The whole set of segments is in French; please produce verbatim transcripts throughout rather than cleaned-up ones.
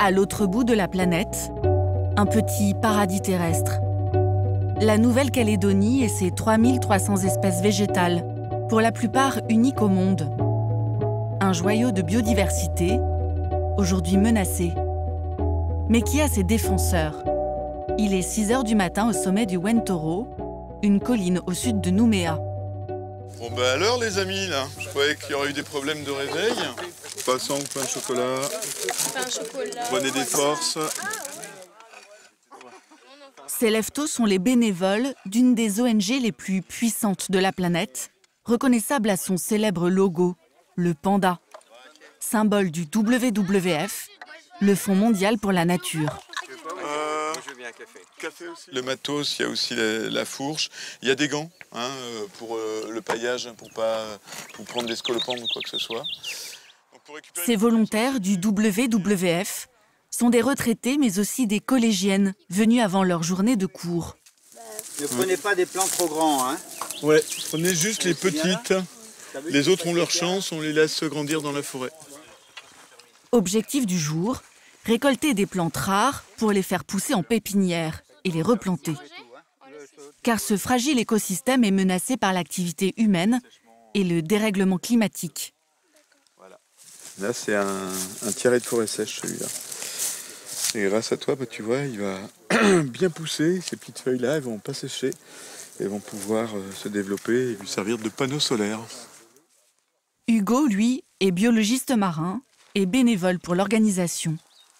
À l'autre bout de la planète, un petit paradis terrestre. La Nouvelle-Calédonie et ses trois mille trois cents espèces végétales, pour la plupart uniques au monde. Un joyau de biodiversité, aujourd'hui menacé, mais qui a ses défenseurs. Il est six heures du matin au sommet du Wentoro, une colline au sud de Nouméa. Bon bah alors les amis, là, je croyais qu'il y aurait eu des problèmes de réveil. Passons, pain de chocolat. Pain chocolat. Prenez des forces. Ces lève-tôt sont les bénévoles d'une des O N G les plus puissantes de la planète, reconnaissable à son célèbre logo, le panda, symbole du W W F, le Fonds mondial pour la nature. Euh, le matos, il y a aussi la, la fourche, il y a des gants hein, pour euh, le paillage, pour pas pour prendre des scolopendres ou quoi que ce soit. Ces volontaires du W W F sont des retraités, mais aussi des collégiennes venues avant leur journée de cours. Ne prenez pas des plants trop grands, hein. Ouais, prenez juste les petites. Les autres ont leur chance, on les laisse grandir dans la forêt. Objectif du jour, récolter des plantes rares pour les faire pousser en pépinière et les replanter. Car ce fragile écosystème est menacé par l'activité humaine et le dérèglement climatique. Là, c'est un, un tiret de forêt sèche, celui-là. Et grâce à toi, bah, tu vois, il va bien pousser. Ces petites feuilles-là, elles vont pas sécher. Elles vont pouvoir euh, se développer et lui servir de panneau solaire. Hugo, lui, est biologiste marin et bénévole pour l'organisation.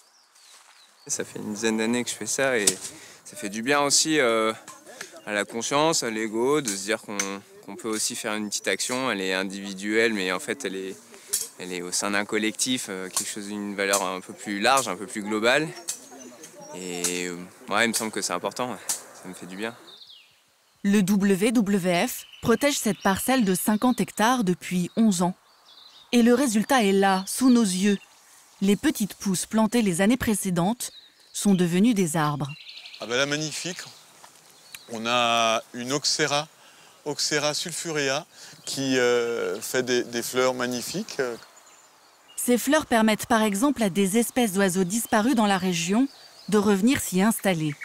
Ça fait une dizaine d'années que je fais ça et ça fait du bien aussi euh, à la conscience, à l'ego, de se dire qu'on qu'on peut aussi faire une petite action. Elle est individuelle, mais en fait, elle est... Elle est au sein d'un collectif, euh, quelque chose d'une valeur un peu plus large, un peu plus globale. Et euh, ouais, il me semble que c'est important, ça me fait du bien. Le W W F protège cette parcelle de cinquante hectares depuis onze ans. Et le résultat est là, sous nos yeux. Les petites pousses plantées les années précédentes sont devenues des arbres. Ah ben là, magnifique. On a une Oxera, Oxera sulfurea, qui euh, fait des, des fleurs magnifiques. Ces fleurs permettent par exemple à des espèces d'oiseaux disparus dans la région de revenir s'y installer.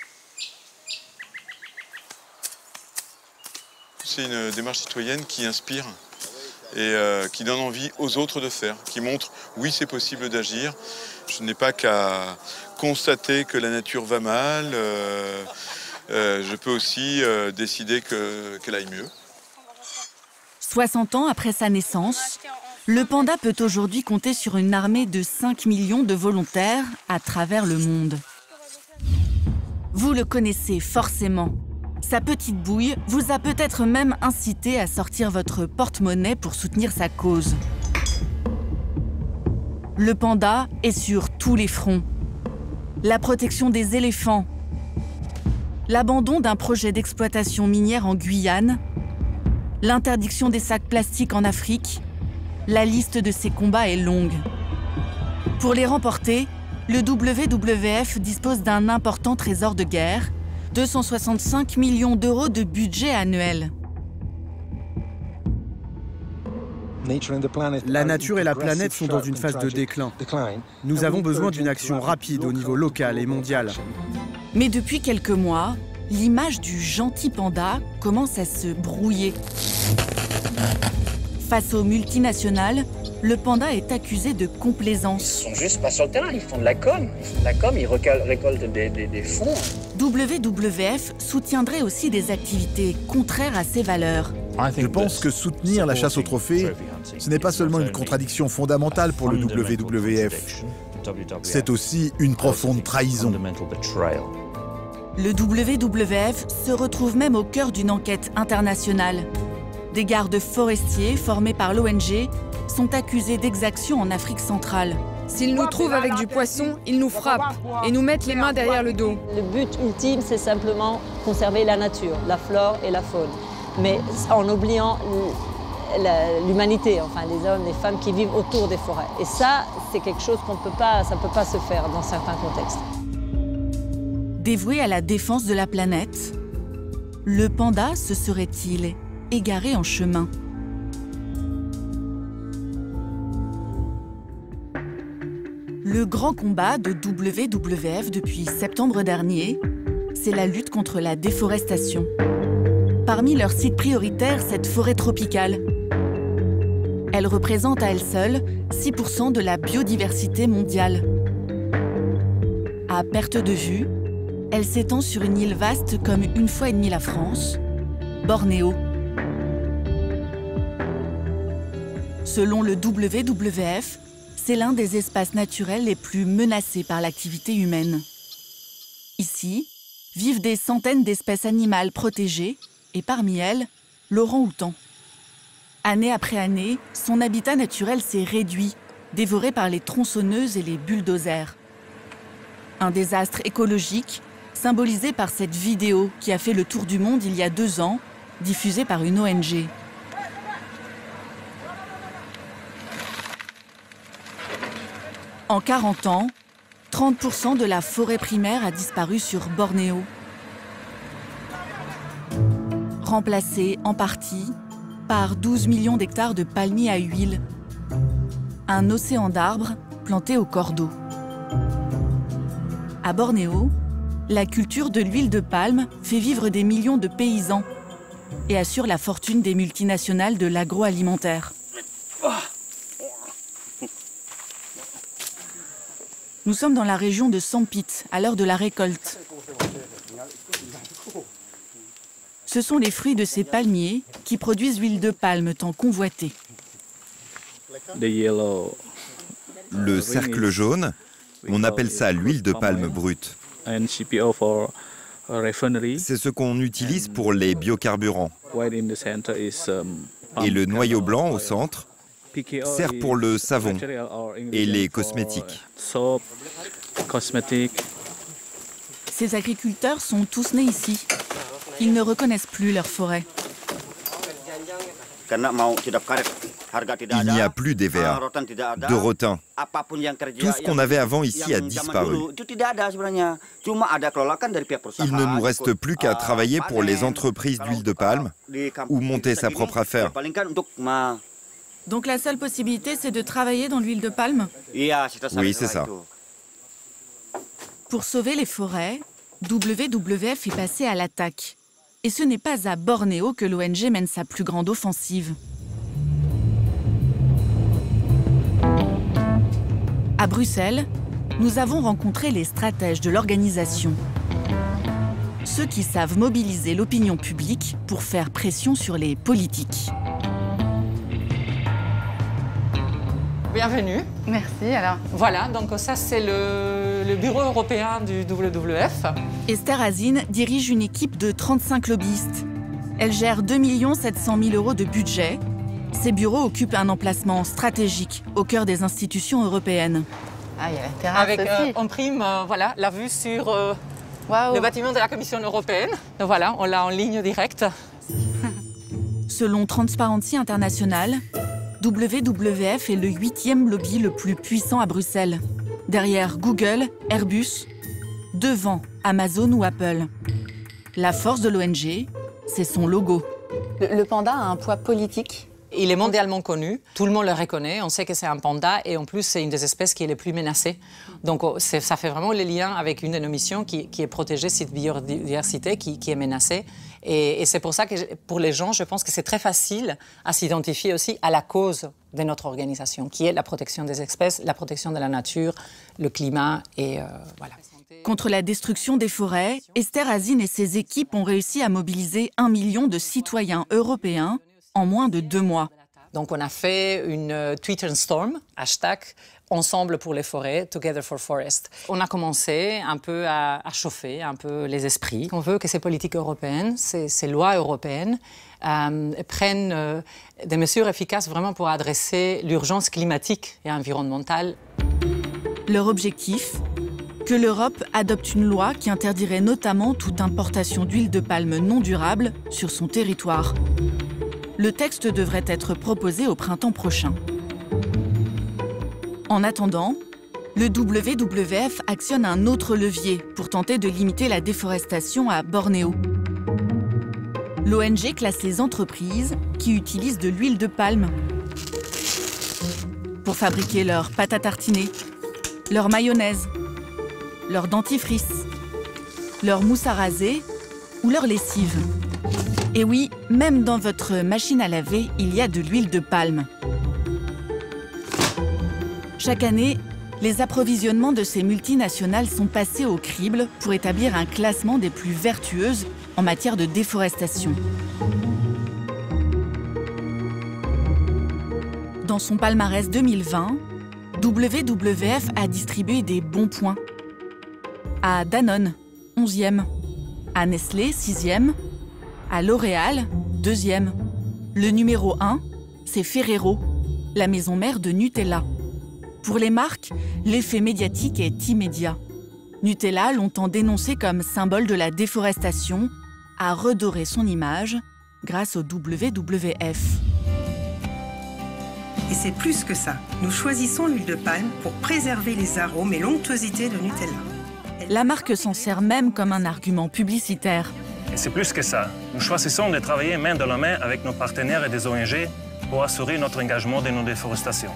C'est une démarche citoyenne qui inspire et euh, qui donne envie aux autres de faire, qui montre oui c'est possible d'agir. Je n'ai pas qu'à constater que la nature va mal, euh, euh, je peux aussi euh, décider que, qu'elle aille mieux. soixante ans après sa naissance, le panda peut aujourd'hui compter sur une armée de cinq millions de volontaires à travers le monde. Vous le connaissez forcément. Sa petite bouille vous a peut-être même incité à sortir votre porte-monnaie pour soutenir sa cause. Le panda est sur tous les fronts. La protection des éléphants, l'abandon d'un projet d'exploitation minière en Guyane, l'interdiction des sacs plastiques en Afrique, la liste de ces combats est longue. Pour les remporter, le W W F dispose d'un important trésor de guerre, deux cent soixante-cinq millions d'euros de budget annuel. La nature et la planète sont dans une phase de déclin. Nous avons besoin d'une action rapide au niveau local et mondial. Mais depuis quelques mois, l'image du gentil panda commence à se brouiller. Face aux multinationales, le panda est accusé de complaisance. Ils sont juste pas sur le terrain, ils font de la com. Ils font de la com, ils récoltent des, des, des fonds. W W F soutiendrait aussi des activités contraires à ses valeurs. Je pense que soutenir la chasse aux trophées, ce n'est pas seulement une contradiction fondamentale pour le W W F, c'est aussi une profonde trahison. Le W W F se retrouve même au cœur d'une enquête internationale. Des gardes forestiers formés par l'O N G sont accusés d'exactions en Afrique centrale. S'ils nous trouvent avec du poisson, ils nous frappent et nous mettent les mains derrière le dos. Le but ultime, c'est simplement conserver la nature, la flore et la faune, mais en oubliant l'humanité, enfin les hommes, les femmes qui vivent autour des forêts. Et ça, c'est quelque chose qu'on peut pas, ça ne peut pas se faire dans certains contextes. Dévoué à la défense de la planète, le panda se serait-il égaré en chemin? Le grand combat de W W F depuis septembre dernier, c'est la lutte contre la déforestation. Parmi leurs sites prioritaires, cette forêt tropicale. Elle représente à elle seule six pour cent de la biodiversité mondiale. À perte de vue, elle s'étend sur une île vaste comme une fois et demie la France, Bornéo. Selon le W W F, c'est l'un des espaces naturels les plus menacés par l'activité humaine. Ici, vivent des centaines d'espèces animales protégées, et parmi elles, l'orang-outan. Année après année, son habitat naturel s'est réduit, dévoré par les tronçonneuses et les bulldozers. Un désastre écologique, symbolisé par cette vidéo qui a fait le tour du monde il y a deux ans, diffusée par une O N G. En quarante ans, trente pour cent de la forêt primaire a disparu sur Bornéo, remplacée en partie par douze millions d'hectares de palmiers à huile, un océan d'arbres plantés au cordeau. À Bornéo, la culture de l'huile de palme fait vivre des millions de paysans et assure la fortune des multinationales de l'agroalimentaire. Nous sommes dans la région de Sampit, à l'heure de la récolte. Ce sont les fruits de ces palmiers qui produisent l'huile de palme tant convoitée. Le cercle jaune, on appelle ça l'huile de palme brute. C'est ce qu'on utilise pour les biocarburants. Et le noyau blanc au centre sert pour le savon et les cosmétiques. Ces agriculteurs sont tous nés ici. Ils ne reconnaissent plus leur forêt. Il n'y a plus d'hévéa, de rotin. Tout ce qu'on avait avant ici a disparu. Il ne nous reste plus qu'à travailler pour les entreprises d'huile de palme ou monter sa propre affaire. Donc la seule possibilité, c'est de travailler dans l'huile de palme? Oui, c'est ça. Pour sauver les forêts, W W F est passé à l'attaque. Et ce n'est pas à Bornéo que l'O N G mène sa plus grande offensive. À Bruxelles, nous avons rencontré les stratèges de l'organisation. Ceux qui savent mobiliser l'opinion publique pour faire pression sur les politiques. Bienvenue. Merci. Alors. Voilà, donc ça c'est le, le bureau européen du W W F. Esther Azine dirige une équipe de trente-cinq lobbyistes. Elle gère deux millions sept cent mille euros de budget. Ses bureaux occupent un emplacement stratégique au cœur des institutions européennes. Ah, il y a la terrasse Avec, aussi. euh, en prime, euh, voilà, la vue sur euh, le bâtiment de la Commission européenne. Donc voilà, on l'a en ligne directe. Selon Transparency International, W W F est le huitième lobby le plus puissant à Bruxelles, derrière Google, Airbus, devant Amazon ou Apple. La force de l'O N G, c'est son logo. Le, le panda a un poids politique. Il est mondialement connu, tout le monde le reconnaît, on sait que c'est un panda et en plus c'est une des espèces qui est les plus menacées. Donc ça fait vraiment le lien avec une de nos missions qui, qui est protéger cette biodiversité qui, qui est menacée. Et, et c'est pour ça que pour les gens, je pense que c'est très facile à s'identifier aussi à la cause de notre organisation, qui est la protection des espèces, la protection de la nature, le climat et euh, voilà. Contre la destruction des forêts, Esther Azine et ses équipes ont réussi à mobiliser un million de citoyens européens en moins de deux mois. Donc on a fait une Twitter storm, hashtag Ensemble pour les forêts, Together for Forest. On a commencé un peu à, à chauffer un peu les esprits. On veut que ces politiques européennes, ces, ces lois européennes, euh, prennent euh, des mesures efficaces vraiment pour adresser l'urgence climatique et environnementale. Leur objectif ? Que l'Europe adopte une loi qui interdirait notamment toute importation d'huile de palme non durable sur son territoire. Le texte devrait être proposé au printemps prochain. En attendant, le W W F actionne un autre levier pour tenter de limiter la déforestation à Bornéo. L'O N G classe les entreprises qui utilisent de l'huile de palme pour fabriquer leur pâte à tartiner, leur mayonnaise, leur dentifrice, leur mousse à raser ou leur lessive. Et oui, même dans votre machine à laver, il y a de l'huile de palme. Chaque année, les approvisionnements de ces multinationales sont passés au crible pour établir un classement des plus vertueuses en matière de déforestation. Dans son palmarès deux mille vingt, W W F a distribué des bons points. À Danone, onzième. À Nestlé, sixième. À L'Oréal, deuxième. Le numéro un, c'est Ferrero, la maison mère de Nutella. Pour les marques, l'effet médiatique est immédiat. Nutella, longtemps dénoncé comme symbole de la déforestation, a redoré son image grâce au W W F. Et c'est plus que ça. Nous choisissons l'huile de palme pour préserver les arômes et l'onctuosité de Nutella. La marque s'en sert même comme un argument publicitaire. Et c'est plus que ça. Nous choisissons de travailler main dans la main avec nos partenaires et des O N G pour assurer notre engagement dans nos déforestations.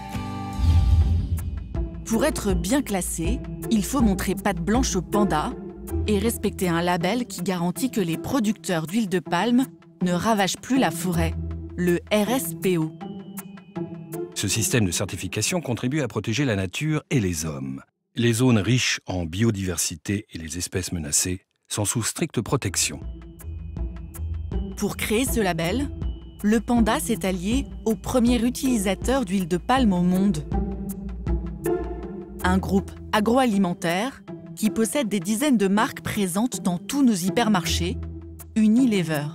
Pour être bien classé, il faut montrer patte blanche au panda et respecter un label qui garantit que les producteurs d'huile de palme ne ravagent plus la forêt, le R S P O. Ce système de certification contribue à protéger la nature et les hommes. Les zones riches en biodiversité et les espèces menacées sont sous stricte protection. Pour créer ce label, le panda s'est allié au premier utilisateur d'huile de palme au monde. Un groupe agroalimentaire qui possède des dizaines de marques présentes dans tous nos hypermarchés, Unilever.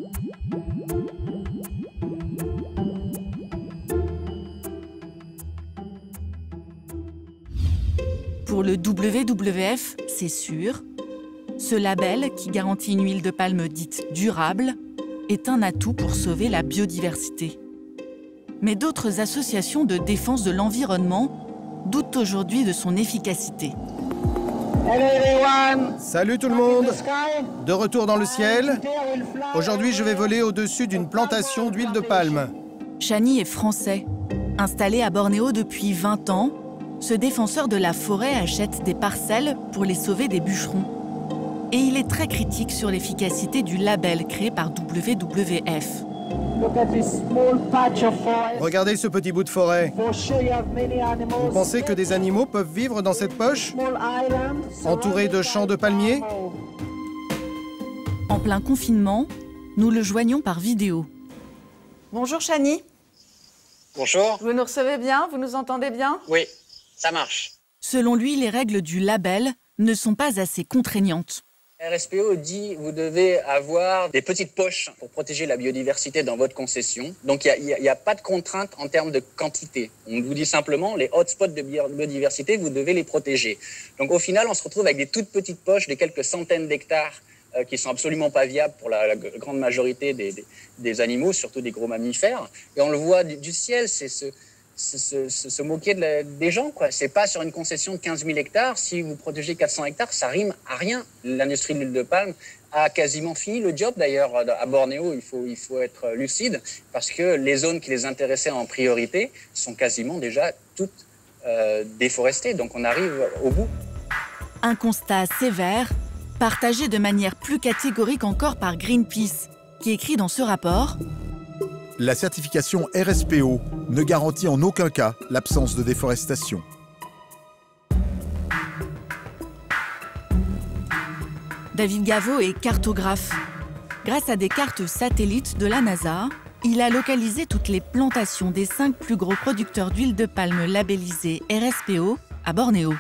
Pour le W W F, c'est sûr, ce label, qui garantit une huile de palme dite durable, est un atout pour sauver la biodiversité. Mais d'autres associations de défense de l'environnement doutent aujourd'hui de son efficacité. Salut tout le monde! De retour dans le ciel. Aujourd'hui, je vais voler au-dessus d'une plantation d'huile de palme. Chani est français. Installé à Bornéo depuis vingt ans, ce défenseur de la forêt achète des parcelles pour les sauver des bûcherons. Et il est très critique sur l'efficacité du label créé par W W F. Regardez ce petit bout de forêt. Vous pensez que des animaux peuvent vivre dans cette poche, entourés de champs de palmiers? En plein confinement, nous le joignons par vidéo. Bonjour Chani. Bonjour. Vous nous recevez bien? Vous nous entendez bien? Oui, ça marche. Selon lui, les règles du label ne sont pas assez contraignantes. R S P O dit que vous devez avoir des petites poches pour protéger la biodiversité dans votre concession. Donc il n'y a, a, a pas de contrainte en termes de quantité. On vous dit simplement les hotspots de biodiversité, vous devez les protéger. Donc au final, on se retrouve avec des toutes petites poches de quelques centaines d'hectares euh, qui sont absolument pas viables pour la, la grande majorité des, des, des animaux, surtout des gros mammifères. Et on le voit du, du ciel, c'est ce... Se, se, se moquer de la, des gens, quoi. C'est pas sur une concession de quinze mille hectares. Si vous protégez quatre cents hectares, ça rime à rien. L'industrie de l'huile de palme a quasiment fini le job. D'ailleurs, à Bornéo, il faut, il faut être lucide parce que les zones qui les intéressaient en priorité sont quasiment déjà toutes euh, déforestées. Donc on arrive au bout. Un constat sévère, partagé de manière plus catégorique encore par Greenpeace, qui écrit dans ce rapport: la certification R S P O ne garantit en aucun cas l'absence de déforestation. David Gaveau est cartographe. Grâce à des cartes satellites de la NASA, il a localisé toutes les plantations des cinq plus gros producteurs d'huile de palme labellisés R S P O à Bornéo.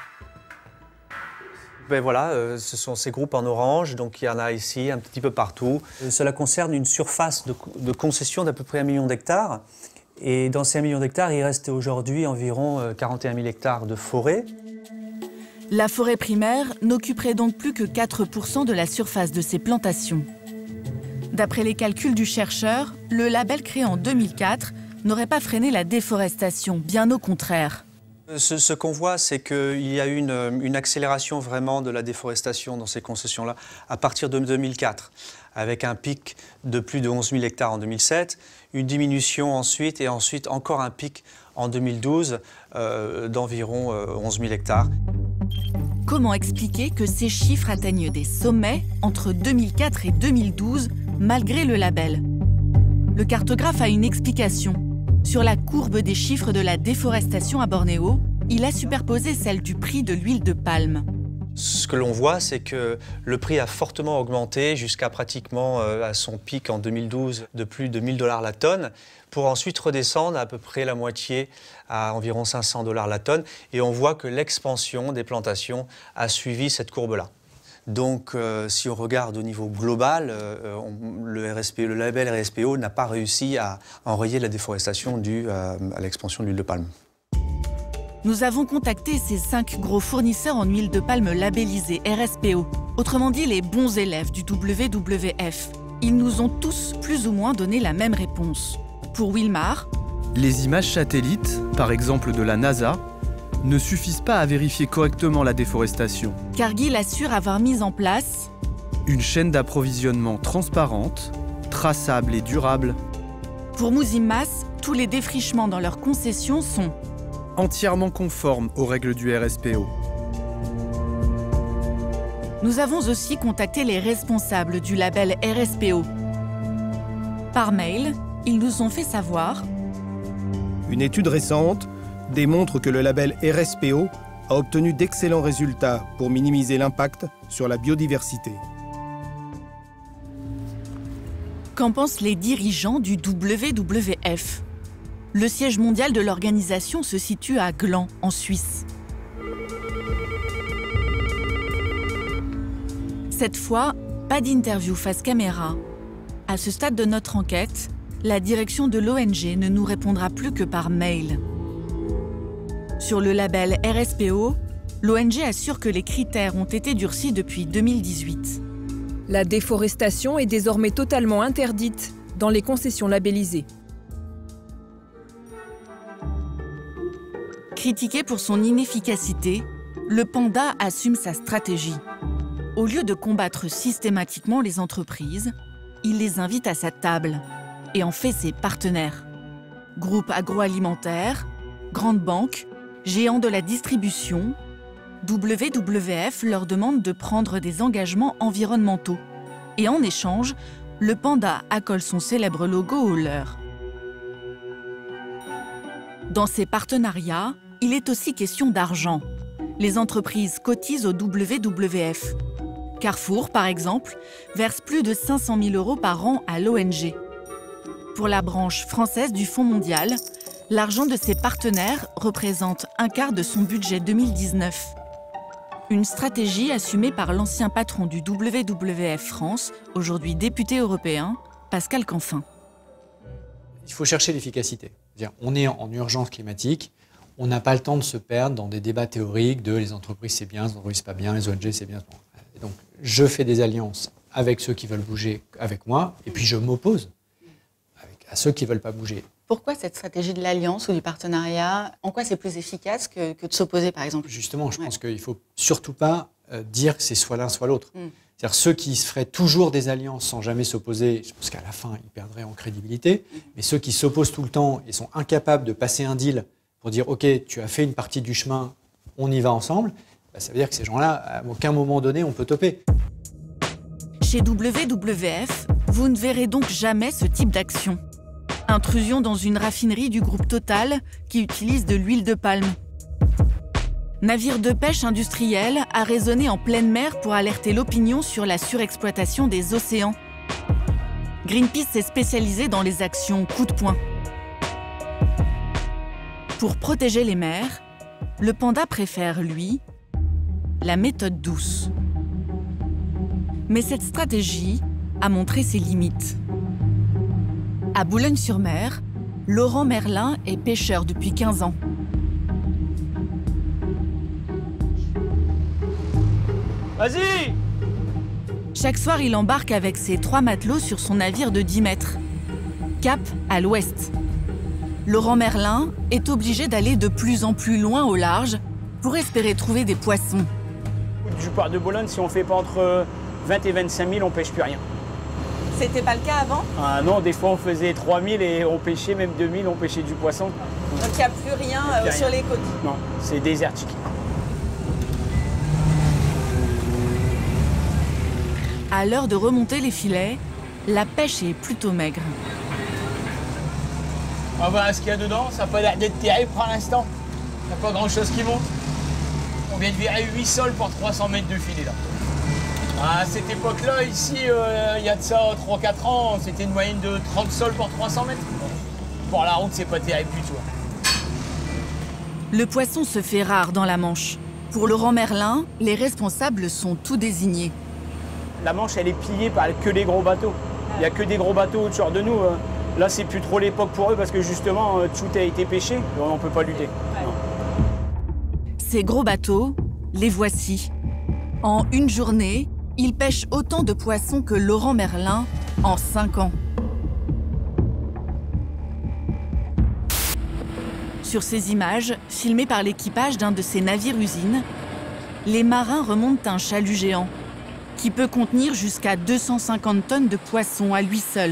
Ben voilà, euh, ce sont ces groupes en orange, donc il y en a ici un petit peu partout. Euh, cela concerne une surface de, de concession d'à peu près un million d'hectares. Et dans ces un million d'hectares, il reste aujourd'hui environ euh, quarante et un mille hectares de forêt. La forêt primaire n'occuperait donc plus que quatre pour cent de la surface de ces plantations. D'après les calculs du chercheur, le label créé en deux mille quatre n'aurait pas freiné la déforestation, bien au contraire. Ce, ce qu'on voit, c'est qu'il y a eu une, une accélération vraiment de la déforestation dans ces concessions-là à partir de deux mille quatre, avec un pic de plus de onze mille hectares en deux mille sept, une diminution ensuite, et ensuite encore un pic en deux mille douze euh, d'environ euh, onze mille hectares. Comment expliquer que ces chiffres atteignent des sommets entre deux mille quatre et deux mille douze, malgré le label? Le cartographe a une explication. Sur la courbe des chiffres de la déforestation à Bornéo, il a superposé celle du prix de l'huile de palme. Ce que l'on voit, c'est que le prix a fortement augmenté jusqu'à pratiquement euh, à son pic en deux mille douze de plus de mille dollars la tonne, pour ensuite redescendre à peu près la moitié à environ cinq cents dollars la tonne. Et on voit que l'expansion des plantations a suivi cette courbe-là. Donc, euh, si on regarde au niveau global, euh, on, le, R S P, le label R S P O n'a pas réussi à enrayer la déforestation due à, à l'expansion de l'huile de palme. Nous avons contacté ces cinq gros fournisseurs en huile de palme labellisée R S P O, autrement dit les bons élèves du W W F. Ils nous ont tous plus ou moins donné la même réponse. Pour Wilmar, les images satellites, par exemple de la NASA, ne suffisent pas à vérifier correctement la déforestation. Cargill assure avoir mis en place une chaîne d'approvisionnement transparente, traçable et durable. Pour Mouzimas, tous les défrichements dans leurs concessions sont entièrement conformes aux règles du R S P O. Nous avons aussi contacté les responsables du label R S P O. Par mail, ils nous ont fait savoir une étude récente démontre que le label R S P O a obtenu d'excellents résultats pour minimiser l'impact sur la biodiversité. Qu'en pensent les dirigeants du W W F? Le siège mondial de l'organisation se situe à Gland, en Suisse. Cette fois, pas d'interview face caméra. À ce stade de notre enquête, la direction de l'O N G ne nous répondra plus que par mail. Sur le label R S P O, l'O N G assure que les critères ont été durcis depuis deux mille dix-huit. La déforestation est désormais totalement interdite dans les concessions labellisées. Critiqué pour son inefficacité, le Panda assume sa stratégie. Au lieu de combattre systématiquement les entreprises, il les invite à sa table et en fait ses partenaires. Groupes agroalimentaires, grandes banques, géants de la distribution, W W F leur demande de prendre des engagements environnementaux. Et en échange, le Panda accole son célèbre logo au leur. Dans ces partenariats, il est aussi question d'argent. Les entreprises cotisent au W W F. Carrefour, par exemple, verse plus de cinq cent mille euros par an à l'O N G. Pour la branche française du Fonds mondial, l'argent de ses partenaires représente un quart de son budget deux mille dix-neuf. Une stratégie assumée par l'ancien patron du W W F France, aujourd'hui député européen, Pascal Canfin. Il faut chercher l'efficacité. On est en urgence climatique, on n'a pas le temps de se perdre dans des débats théoriques de les entreprises c'est bien, les entreprises c'est pas bien, les O N G c'est bien. Et donc je fais des alliances avec ceux qui veulent bouger avec moi, et puis je m'oppose à ceux qui ne veulent pas bouger. Pourquoi cette stratégie de l'alliance ou du partenariat? En quoi c'est plus efficace que, que de s'opposer, par exemple? Justement, je ouais. pense qu'il ne faut surtout pas euh, dire que c'est soit l'un, soit l'autre. Mm. C'est-à-dire ceux qui se feraient toujours des alliances sans jamais s'opposer, je pense qu'à la fin, ils perdraient en crédibilité. Mm. Mais ceux qui s'opposent tout le temps et sont incapables de passer un deal pour dire « Ok, tu as fait une partie du chemin, on y va ensemble bah, », ça veut dire que ces gens-là, à aucun moment donné, on peut toper. Chez W W F, vous ne verrez donc jamais ce type d'action. Intrusion dans une raffinerie du groupe Total qui utilise de l'huile de palme. Navire de pêche industriel a résonné en pleine mer pour alerter l'opinion sur la surexploitation des océans. Greenpeace s'est spécialisé dans les actions coup de poing. Pour protéger les mers, le Panda préfère, lui, la méthode douce. Mais cette stratégie a montré ses limites. À Boulogne-sur-Mer, Laurent Merlin est pêcheur depuis quinze ans. Vas-y! Chaque soir, il embarque avec ses trois matelots sur son navire de dix mètres. Cap à l'ouest. Laurent Merlin est obligé d'aller de plus en plus loin au large pour espérer trouver des poissons. Du port de Boulogne, si on ne fait pas entre vingt et vingt-cinq mille, on ne pêche plus rien. C'était pas le cas avant? Ah non, des fois on faisait trois mille et on pêchait même deux mille, on pêchait du poisson. Donc il n'y a plus rien euh, rien. sur les côtes? Non, c'est désertique. À l'heure de remonter les filets, la pêche est plutôt maigre. On va voir ce qu'il y a dedans, ça n'a pas l'air d'être terrible pour l'instant. Il n'y a pas grand chose qui monte. On vient de virer huit sols pour trois cents mètres de filet là. À cette époque-là, ici, euh, il y a de ça trois quatre ans, c'était une moyenne de trente sols pour trois cents mètres. Pour la route, c'est pas terrible du tout. Le poisson se fait rare dans la Manche. Pour Laurent Merlin, les responsables sont tout désignés. La Manche, elle est pillée par que les gros bateaux. Il n'y a que des gros bateaux autour de nous. Là, c'est plus trop l'époque pour eux parce que justement, tout a été pêché. On ne peut pas lutter. Non. Ces gros bateaux, les voici. En une journée, ils pêchent autant de poissons que Laurent Merlin en cinq ans. Sur ces images, filmées par l'équipage d'un de ces navires-usines, les marins remontent un chalut géant qui peut contenir jusqu'à deux cent cinquante tonnes de poissons à lui seul.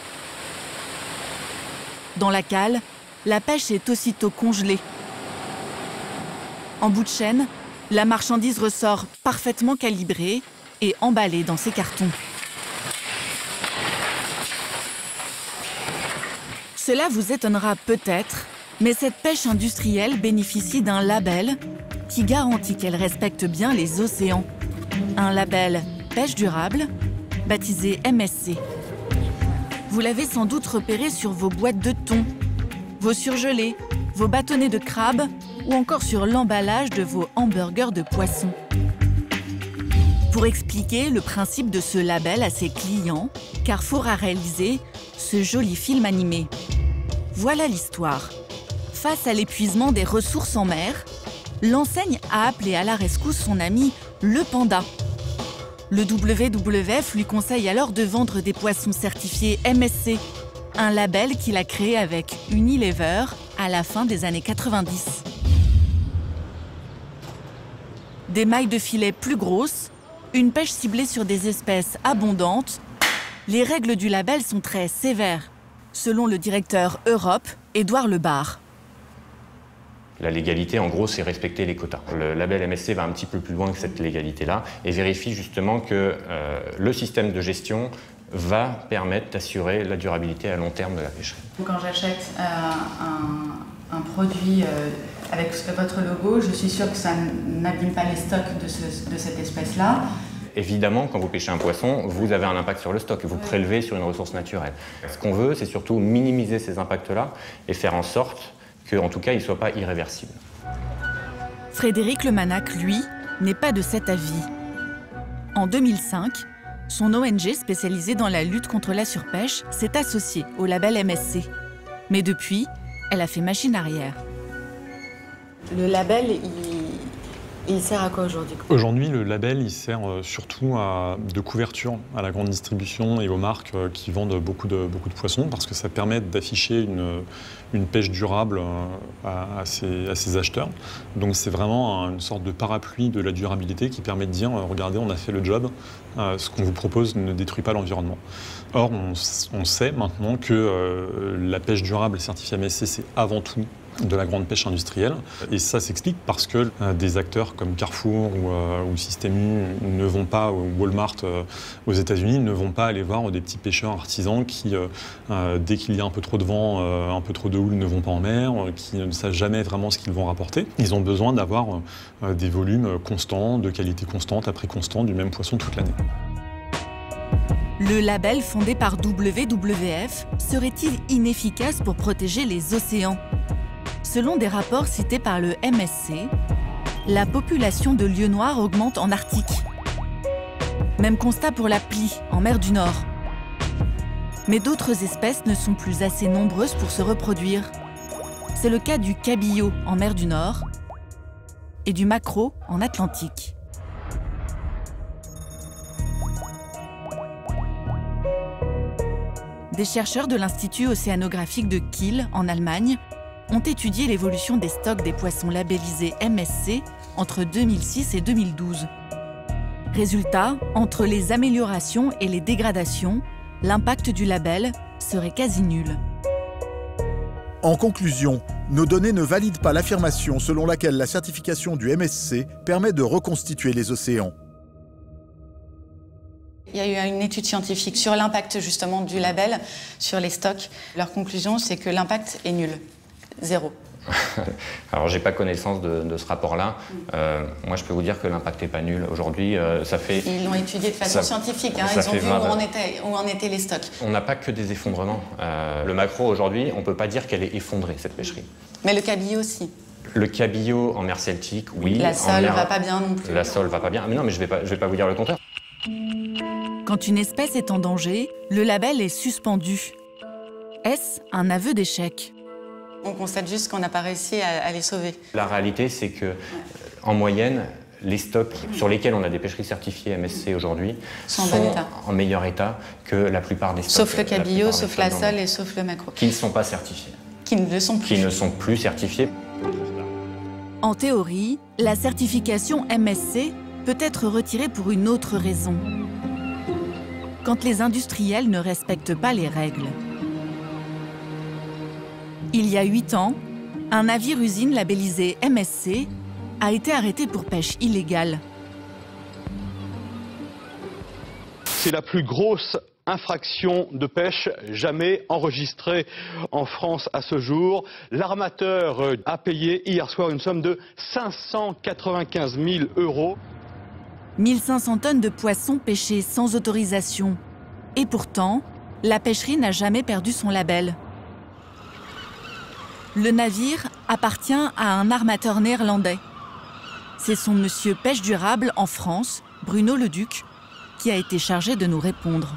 Dans la cale, la pêche est aussitôt congelée. En bout de chaîne, la marchandise ressort parfaitement calibrée et emballée dans ces cartons. Cela vous étonnera peut-être, mais cette pêche industrielle bénéficie d'un label qui garantit qu'elle respecte bien les océans. Un label pêche durable, baptisé M S C. Vous l'avez sans doute repéré sur vos boîtes de thon, vos surgelés, vos bâtonnets de crabe ou encore sur l'emballage de vos hamburgers de poisson. Pour expliquer le principe de ce label à ses clients, Carrefour a réalisé ce joli film animé. Voilà l'histoire. Face à l'épuisement des ressources en mer, l'enseigne a appelé à la rescousse son ami le panda. Le W W F lui conseille alors de vendre des poissons certifiés M S C, un label qu'il a créé avec Unilever à la fin des années quatre-vingt-dix. Des mailles de filet plus grosses, une pêche ciblée sur des espèces abondantes, les règles du label sont très sévères, selon le directeur Europe, Édouard Lebar. La légalité, en gros, c'est respecter les quotas. Le label M S C va un petit peu plus loin que cette légalité-là et vérifie justement que euh, le système de gestion va permettre d'assurer la durabilité à long terme de la pêcherie. Quand j'achète euh, un, un produit euh, avec votre logo, je suis sûre que ça n'abîme pas les stocks de, ce, de cette espèce-là. Évidemment, quand vous pêchez un poisson, vous avez un impact sur le stock, vous prélevez sur une ressource naturelle. Ce qu'on veut, c'est surtout minimiser ces impacts-là et faire en sorte qu'en tout cas, il ne soit pas irréversible. Frédéric Lemanac, lui, n'est pas de cet avis. En deux mille cinq, son O N G spécialisée dans la lutte contre la surpêche s'est associée au label M S C. Mais depuis, elle a fait machine arrière. Le label, il, il sert à quoi aujourd'hui? Aujourd'hui, le label, il sert surtout à, de couverture à la grande distribution et aux marques qui vendent beaucoup de, beaucoup de poissons parce que ça permet d'afficher une, une pêche durable à, à, ses, à ses acheteurs. Donc c'est vraiment une sorte de parapluie de la durabilité qui permet de dire « Regardez, on a fait le job, ce qu'on vous propose ne détruit pas l'environnement ». Or, on, on sait maintenant que euh, la pêche durable certifiée M S C, c'est avant tout de la grande pêche industrielle. Et ça s'explique parce que euh, des acteurs comme Carrefour ou, euh, ou Système U ne vont pas, ou Walmart euh, aux États-Unis, ne vont pas aller voir des petits pêcheurs artisans qui, euh, euh, dès qu'il y a un peu trop de vent, euh, un peu trop de houle, ne vont pas en mer, euh, qui ne savent jamais vraiment ce qu'ils vont rapporter. Ils ont besoin d'avoir euh, des volumes constants, de qualité constante, à prix constant, du même poisson toute l'année. Le label fondé par W W F serait-il inefficace pour protéger les océans? Selon des rapports cités par le M S C, la population de lieux noirs augmente en Arctique. Même constat pour la plie, en mer du Nord. Mais d'autres espèces ne sont plus assez nombreuses pour se reproduire. C'est le cas du cabillaud en mer du Nord et du maquereau en Atlantique. des chercheurs de l'Institut océanographique de Kiel, en Allemagne, ont étudié l'évolution des stocks des poissons labellisés M S C entre deux mille six et deux mille douze. Résultat, entre les améliorations et les dégradations, l'impact du label serait quasi nul. En conclusion, nos données ne valident pas l'affirmation selon laquelle la certification du M S C permet de reconstituer les océans. Il y a eu une étude scientifique sur l'impact justement du label sur les stocks. Leur conclusion, c'est que l'impact est nul, zéro. Alors, j'ai pas connaissance de, de ce rapport-là. Euh, moi, je peux vous dire que l'impact n'est pas nul. Aujourd'hui, euh, ça fait... Ils l'ont étudié de façon ça, scientifique. Hein. Ça Ils ont vu où en, étaient, où en étaient les stocks. On n'a pas que des effondrements. Euh, le maquereau, aujourd'hui, on ne peut pas dire qu'elle est effondrée, cette pêcherie. Mais le cabillaud aussi. Le cabillaud en mer Celtique, oui. La sole ne mer... va pas bien non plus. La sole va pas bien. Mais non, mais je ne vais, pas, je vais pas vous dire le contraire. Quand une espèce est en danger, le label est suspendu. Est-ce un aveu d'échec ? On constate juste qu'on n'a pas réussi à, à les sauver. La réalité, c'est que, en moyenne, les stocks sur lesquels on a des pêcheries certifiées M S C aujourd'hui sont, sont en, bon état. en meilleur état que la plupart des stocks. Sauf le cabillaud, sauf la sole et sauf le maquereau. Qui ne sont pas certifiés. Qui ne le sont plus. Qui ne sont plus certifiés. En théorie, la certification M S C peut être retirée pour une autre raison. Quand les industriels ne respectent pas les règles. Il y a huit ans, un navire-usine labellisé M S C a été arrêté pour pêche illégale. C'est la plus grosse infraction de pêche jamais enregistrée en France à ce jour. L'armateur a payé hier soir une somme de cinq cent quatre-vingt-quinze mille euros. mille cinq cents tonnes de poissons pêchés sans autorisation. Et pourtant, la pêcherie n'a jamais perdu son label. Le navire appartient à un armateur néerlandais. C'est son monsieur pêche durable en France, Bruno Leduc, qui a été chargé de nous répondre.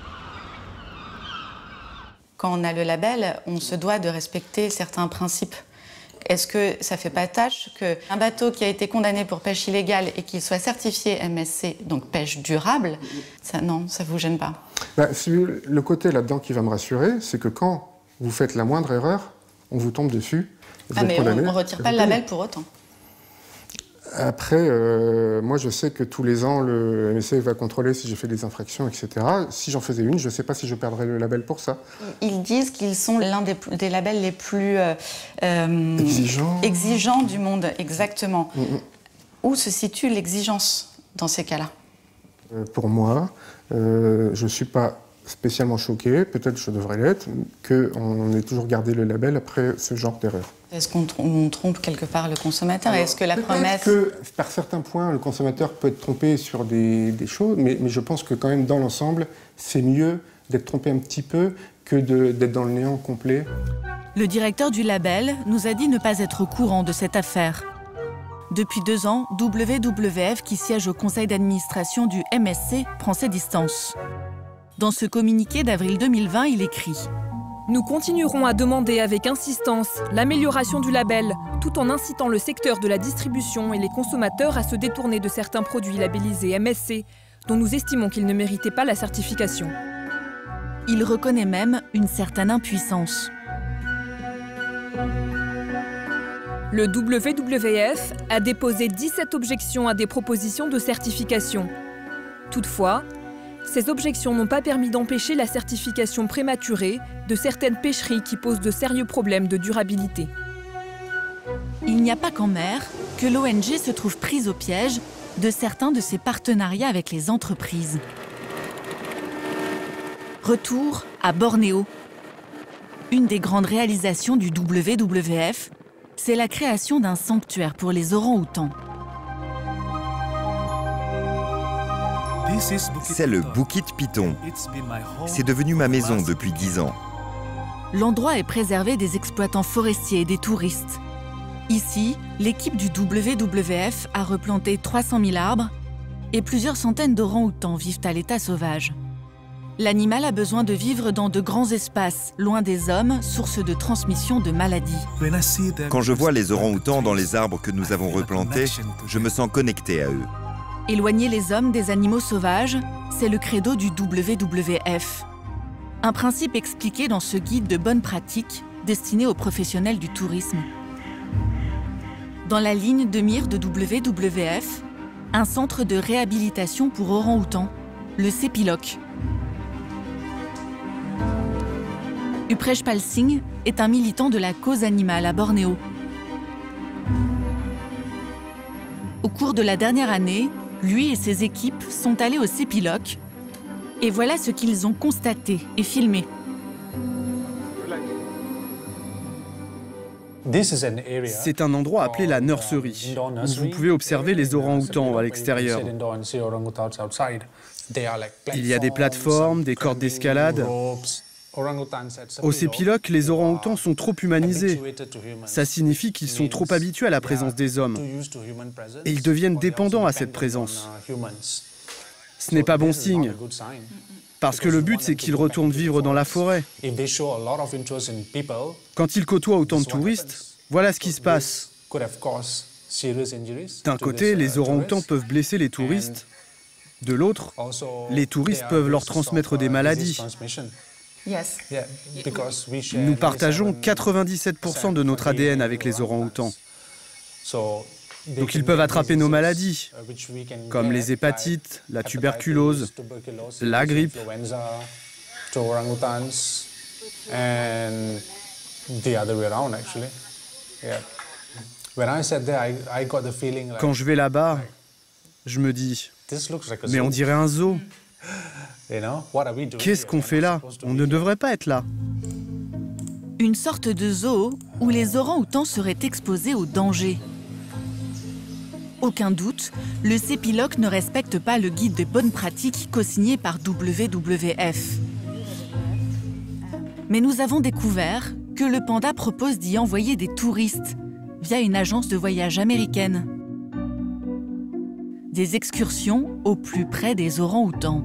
Quand on a le label, on se doit de respecter certains principes. Est-ce que ça ne fait pas tâche qu'un bateau qui a été condamné pour pêche illégale et qu'il soit certifié M S C, donc pêche durable, ça, non, ça ne vous gêne pas? Bah, si le côté là-dedans qui va me rassurer, c'est que quand vous faites la moindre erreur, on vous tombe dessus. Vous ah, êtes mais condamné, on ne retire pas le label pour autant. Après, euh, moi je sais que tous les ans, le M S C va contrôler si j'ai fait des infractions, et cetera. Si j'en faisais une, je ne sais pas si je perdrais le label pour ça. Ils disent qu'ils sont l'un des, des labels les plus euh, euh, exigeants. exigeants du monde, exactement. Mm-hmm. Où se situe l'exigence dans ces cas-là? euh, Pour moi, euh, je ne suis pas spécialement choqué, peut-être je devrais l'être, qu'on ait toujours gardé le label après ce genre d'erreur. Est-ce qu'on trompe, trompe quelque part le consommateur? Est-ce que la promesse... que, par certains points, le consommateur peut être trompé sur des, des choses, mais, mais je pense que quand même, dans l'ensemble, c'est mieux d'être trompé un petit peu que d'être dans le néant complet. Le directeur du label nous a dit ne pas être au courant de cette affaire. Depuis deux ans, W W F, qui siège au conseil d'administration du M S C, prend ses distances. Dans ce communiqué d'avril deux mille vingt, il écrit « Nous continuerons à demander avec insistance l'amélioration du label, tout en incitant le secteur de la distribution et les consommateurs à se détourner de certains produits labellisés M S C, dont nous estimons qu'ils ne méritaient pas la certification. » Il reconnaît même une certaine impuissance. Le W W F a déposé dix-sept objections à des propositions de certification. Toutefois, ces objections n'ont pas permis d'empêcher la certification prématurée de certaines pêcheries qui posent de sérieux problèmes de durabilité. Il n'y a pas qu'en mer que l'O N G se trouve prise au piège de certains de ses partenariats avec les entreprises. Retour à Bornéo. Une des grandes réalisations du W W F, c'est la création d'un sanctuaire pour les orang-outans. C'est le Bukit Piton. C'est devenu ma maison depuis dix ans. L'endroit est préservé des exploitants forestiers et des touristes. Ici, l'équipe du W W F a replanté trois cent mille arbres et plusieurs centaines d'orang-outans vivent à l'état sauvage. L'animal a besoin de vivre dans de grands espaces, loin des hommes, source de transmission de maladies. Quand je vois les orang-outans dans les arbres que nous avons replantés, je me sens connecté à eux. Éloigner les hommes des animaux sauvages, c'est le credo du W W F. Un principe expliqué dans ce guide de bonnes pratiques destiné aux professionnels du tourisme. Dans la ligne de mire de W W F, un centre de réhabilitation pour orang-outans, le Sepilok. Uprej Pal Singh est un militant de la cause animale à Bornéo. Au cours de la dernière année, lui et ses équipes sont allés au Sepilok et voilà ce qu'ils ont constaté et filmé. C'est un endroit appelé la nursery, où vous pouvez observer les orang-outans à l'extérieur. Il y a des plateformes, des cordes d'escalade. Au Sepilok, les orang-outans sont trop humanisés. Ça signifie qu'ils sont trop habitués à la présence des hommes. Et ils deviennent dépendants à cette présence. Ce n'est pas bon signe. Parce que le but, c'est qu'ils retournent vivre dans la forêt. Quand ils côtoient autant de touristes, voilà ce qui se passe. D'un côté, les orang-outans peuvent blesser les touristes. De l'autre, les touristes peuvent leur transmettre des maladies. Nous partageons quatre-vingt-dix-sept pour cent de notre A D N avec les orang-outans. Donc ils peuvent attraper nos maladies, comme les hépatites, la tuberculose, la grippe. Quand je vais là-bas, je me dis, mais on dirait un zoo. Qu'est-ce qu'on fait là? On ne devrait pas être là. Une sorte de zoo où les orang-outans seraient exposés aux dangers. Aucun doute, le Sepilok ne respecte pas le guide de bonnes pratiques co-signé par W W F. Mais nous avons découvert que le panda propose d'y envoyer des touristes via une agence de voyage américaine. Des excursions au plus près des orang-outans.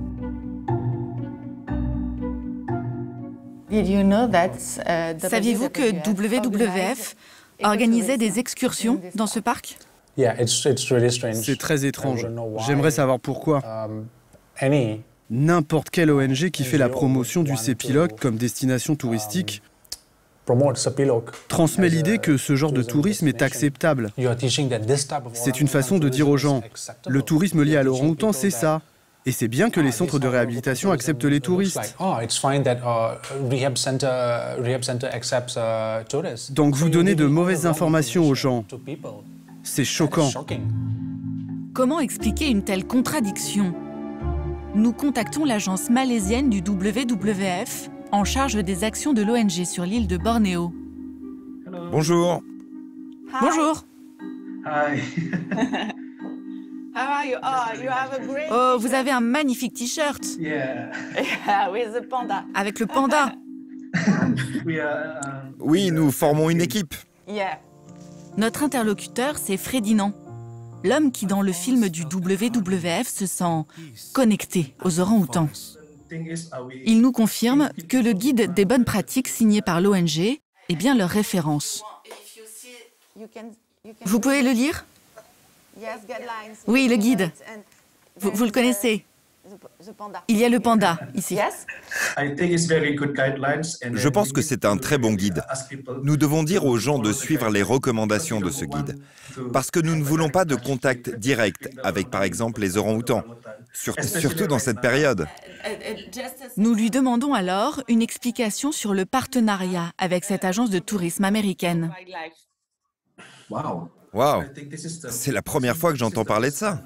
Saviez-vous que W W F organisait des excursions dans ce parc? C'est très étrange. J'aimerais savoir pourquoi. N'importe quelle O N G qui fait la promotion du Sepilok comme destination touristique transmet l'idée que ce genre de tourisme est acceptable. C'est une façon de dire aux gens, le tourisme lié à l'orang-outan, c'est ça. Et c'est bien que les centres de réhabilitation acceptent les touristes. Donc vous donnez de mauvaises informations aux gens. C'est choquant. Comment expliquer une telle contradiction? Nous contactons l'agence malaisienne du W W F en charge des actions de l'O N G sur l'île de Bornéo. Bonjour. Bonjour. Oh, vous avez un magnifique t-shirt. Avec le panda. Oui, nous formons une équipe. Notre interlocuteur, c'est Ferdinand, l'homme qui, dans le film du W W F, se sent connecté aux orang-outans. Il nous confirme que le guide des bonnes pratiques signé par l'O N G est bien leur référence. Vous pouvez le lire? Oui, le guide. Vous, vous le connaissez? Il y a le panda, ici. Je pense que c'est un très bon guide. Nous devons dire aux gens de suivre les recommandations de ce guide. Parce que nous ne voulons pas de contact direct avec, par exemple, les orang-outans. Surtout dans cette période. Nous lui demandons alors une explication sur le partenariat avec cette agence de tourisme américaine. Waouh! Wow. C'est la première fois que j'entends parler de ça.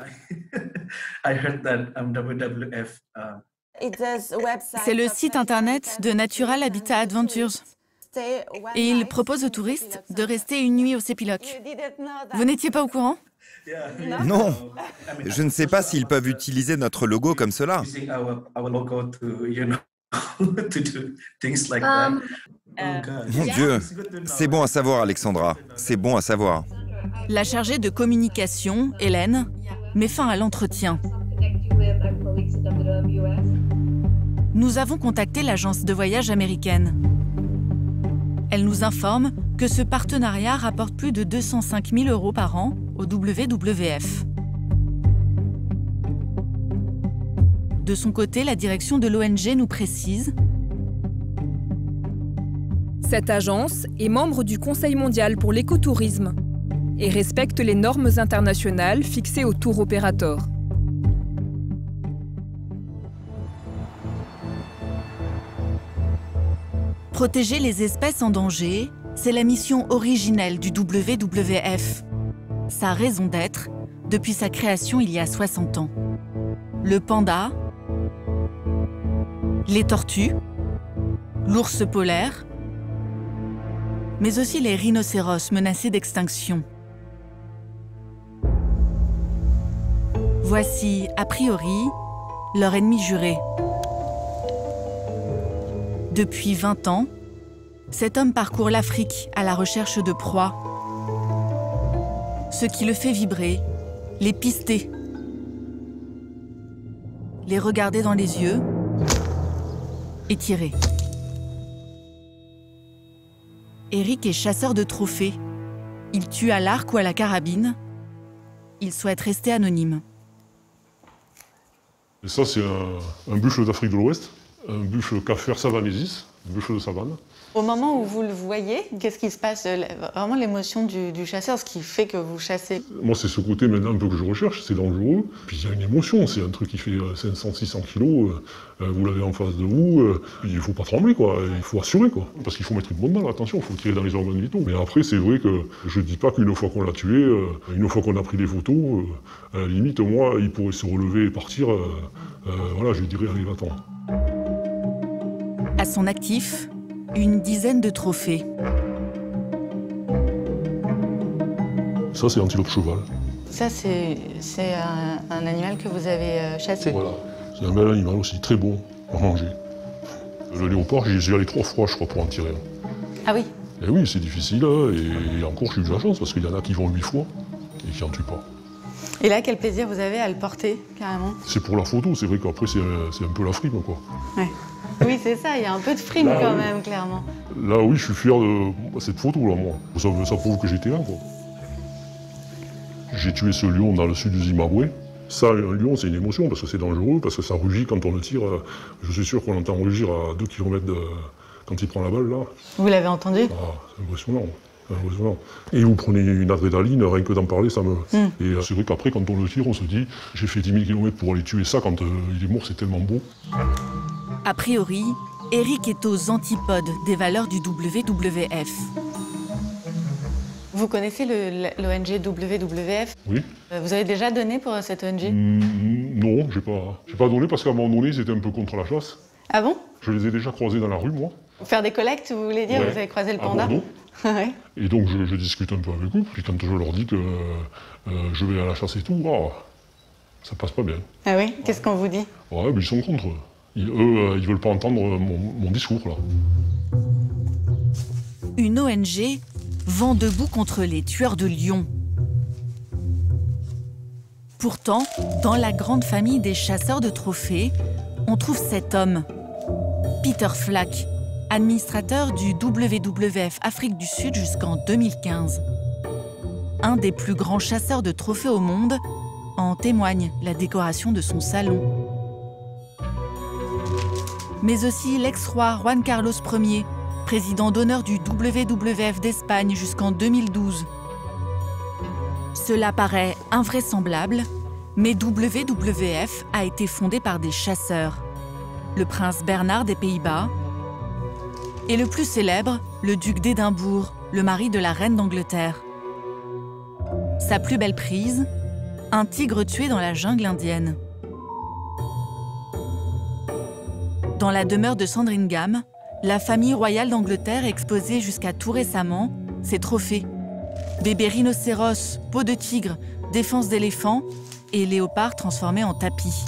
C'est le site internet de Natural Habitat Adventures. Et il propose aux touristes de rester une nuit au Sepilok. Vous n'étiez pas au courant? Non. Je ne sais pas s'ils peuvent utiliser notre logo comme cela. Mon Dieu. C'est bon à savoir, Alexandra. C'est bon à savoir. La chargée de communication, Hélène, met fin à l'entretien. Nous avons contacté l'agence de voyage américaine. Elle nous informe que ce partenariat rapporte plus de deux cent cinq mille euros par an au W W F. De son côté, la direction de l'O N G nous précise Cette agence est membre du Conseil mondial pour l'écotourisme et respecte les normes internationales fixées au tour opérateur. Protéger les espèces en danger, c'est la mission originelle du W W F. Sa raison d'être, depuis sa création il y a soixante ans. Le panda, les tortues, l'ours polaire, mais aussi les rhinocéros menacés d'extinction. Voici, a priori, leur ennemi juré. Depuis vingt ans, cet homme parcourt l'Afrique à la recherche de proies. Ce qui le fait vibrer, les pister, les regarder dans les yeux et tirer. Eric est chasseur de trophées. Il tue à l'arc ou à la carabine. Il souhaite rester anonyme. Et ça, c'est un, un buffle d'Afrique de l'Ouest, un buffle Caffer savanesis, un buffle de savane. Au moment où vous le voyez, qu'est-ce qui se passe? Vraiment l'émotion du, du chasseur, ce qui fait que vous chassez? Moi, c'est ce côté maintenant un peu que je recherche, c'est dangereux. Puis il y a une émotion, c'est un truc qui fait cinq cents à six cents kilos, euh, vous l'avez en face de vous, euh, il ne faut pas trembler, quoi, il faut assurer, quoi. Parce qu'il faut mettre une bonne balle, attention, il faut tirer dans les organes vitaux. Mais après, c'est vrai que je ne dis pas qu'une fois qu'on l'a tué, euh, une fois qu'on a pris des photos, euh, à la limite, moi, il pourrait se relever et partir, euh, euh, voilà, je dirais, allez, va-t'en. À son actif, une dizaine de trophées. Ça, c'est l'antilope cheval. Ça, c'est un, un animal que vous avez euh, chassé. Voilà. C'est un bel animal aussi, très bon à manger. Le léopard, j'y allé trois fois, je crois, pour en tirer un. Ah oui? Et oui, c'est difficile, hein, et, et encore, j'ai eu de la chance, parce qu'il y en a qui vont huit fois et qui n'en tuent pas. Et là, quel plaisir vous avez à le porter, carrément? C'est pour la photo, c'est vrai qu'après, c'est un peu la frime, quoi. Ouais. Oui, c'est ça, il y a un peu de frime là, quand oui. même, clairement. Là, oui, je suis fier de cette photo, là, moi. Ça, ça prouve que j'étais là, quoi. J'ai tué ce lion dans le sud du Zimbabwe. Ça, un lion, c'est une émotion, parce que c'est dangereux, parce que ça rugit quand on le tire. Je suis sûr qu'on entend rugir à deux kilomètres de... quand il prend la balle, là. Vous l'avez entendu? Ah, c'est impressionnant. Impressionnant. Et vous prenez une adrénaline, rien que d'en parler, ça me... Mm. Et c'est vrai qu'après, quand on le tire, on se dit, j'ai fait dix mille kilomètres pour aller tuer ça, quand euh, il est mort, c'est tellement beau. A priori, Eric est aux antipodes des valeurs du W W F. Vous connaissez l'O N G W W F? Oui. Vous avez déjà donné pour cette O N G? mmh, Non, j'ai pas, j'ai pas donné parce qu'à un moment donné, ils étaient un peu contre la chasse. Ah bon? Je les ai déjà croisés dans la rue, moi. Faire des collectes, vous voulez dire? Ouais. Vous avez croisé le panda? À Bordeaux. Ouais. Et donc, je, je discute un peu avec eux. Puis quand je leur dis que euh, je vais à la chasse et tout, oh, ça passe pas bien. Ah oui? Qu'est-ce qu'on vous dit? Ouais, mais ils sont contre. Ils, eux, ils veulent pas entendre mon, mon discours, là. Une O N G vent debout contre les tueurs de lions. Pourtant, dans la grande famille des chasseurs de trophées, on trouve cet homme, Peter Flack, administrateur du W W F Afrique du Sud jusqu'en deux mille quinze. Un des plus grands chasseurs de trophées au monde, en témoigne la décoration de son salon. Mais aussi l'ex-roi Juan Carlos Ier, président d'honneur du W W F d'Espagne jusqu'en deux mille douze. Cela paraît invraisemblable, mais W W F a été fondé par des chasseurs. Le prince Bernard des Pays-Bas et le plus célèbre, le duc d'Édimbourg, le mari de la reine d'Angleterre. Sa plus belle prise, un tigre tué dans la jungle indienne. Dans la demeure de Sandringham, la famille royale d'Angleterre exposait jusqu'à tout récemment ses trophées. Bébés rhinocéros, peau de tigre, défense d'éléphant et léopards transformés en tapis.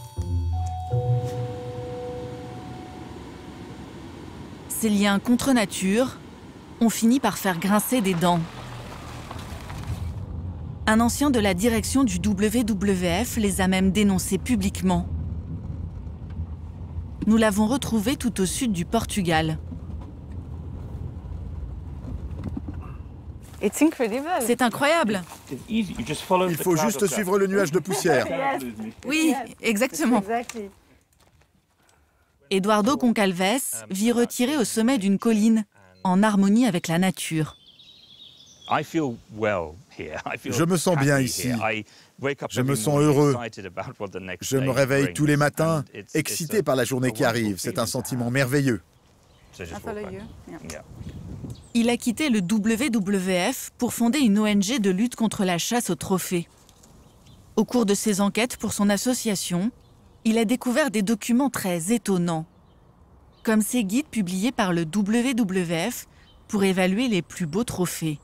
Ces liens contre nature ont fini par faire grincer des dents. Un ancien de la direction du W W F les a même dénoncés publiquement. Nous l'avons retrouvé tout au sud du Portugal. C'est incroyable. Il faut juste suivre le nuage de poussière. Oui, exactement. Eduardo Goncalves vit retiré au sommet d'une colline. en harmonie avec la nature. Je me sens bien ici. Je me sens heureux. Je me réveille tous les matins, excité par la journée qui arrive. C'est un sentiment merveilleux. Il a quitté le W W F pour fonder une O N G de lutte contre la chasse aux trophées. Au cours de ses enquêtes pour son association, il a découvert des documents très étonnants, comme ces guides publiés par le W W F pour évaluer les plus beaux trophées.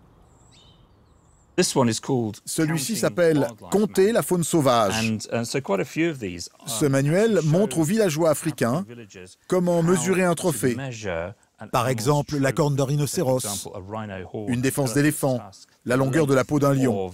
Celui-ci s'appelle « Compter la faune sauvage ». Ce manuel montre aux villageois africains comment mesurer un trophée. Par exemple, la corne d'un rhinocéros, une défense d'éléphant, la longueur de la peau d'un lion.